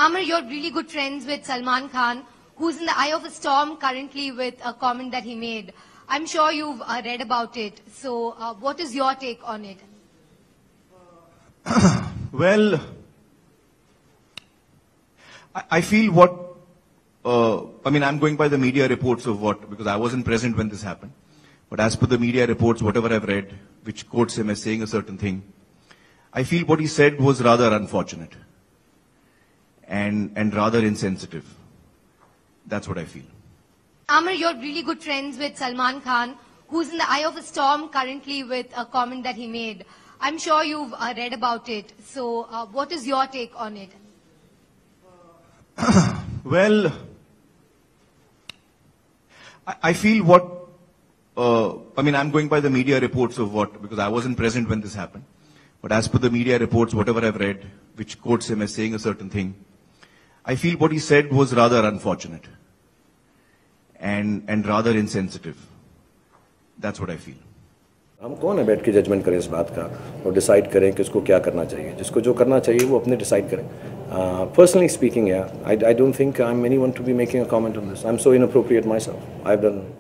Amar, you're really good friends with Salman Khan, who's in the eye of a storm currently with a comment that he made. I'm sure you've read about it. So what is your take on it? Well, I feel what, I'm going by the media reports of what, because I wasn't present when this happened. But as per the media reports, whatever I've read, which quotes him as saying a certain thing, I feel what he said was rather unfortunate and rather insensitive. That's what I feel. Amar, you're really good friends with Salman Khan, who's in the eye of a storm currently with a comment that he made. I'm sure you've read about it. So what is your take on it? Well, I feel what, I'm going by the media reports of what, because I wasn't present when this happened. But as per the media reports, whatever I've read, which quotes him as saying a certain thing, I feel what he said was rather unfortunate and rather insensitive. That's what I feel. हम कौन है बैठ के judgement करें इस बात का और डिसाइड करें कि उसको क्या करना चाहिए. जिसको जो करना चाहिए वो अपने डिसाइड करें. Personally speaking, yeah, I don't think I'm anyone to be making a comment on this. I'm so inappropriate myself. I've done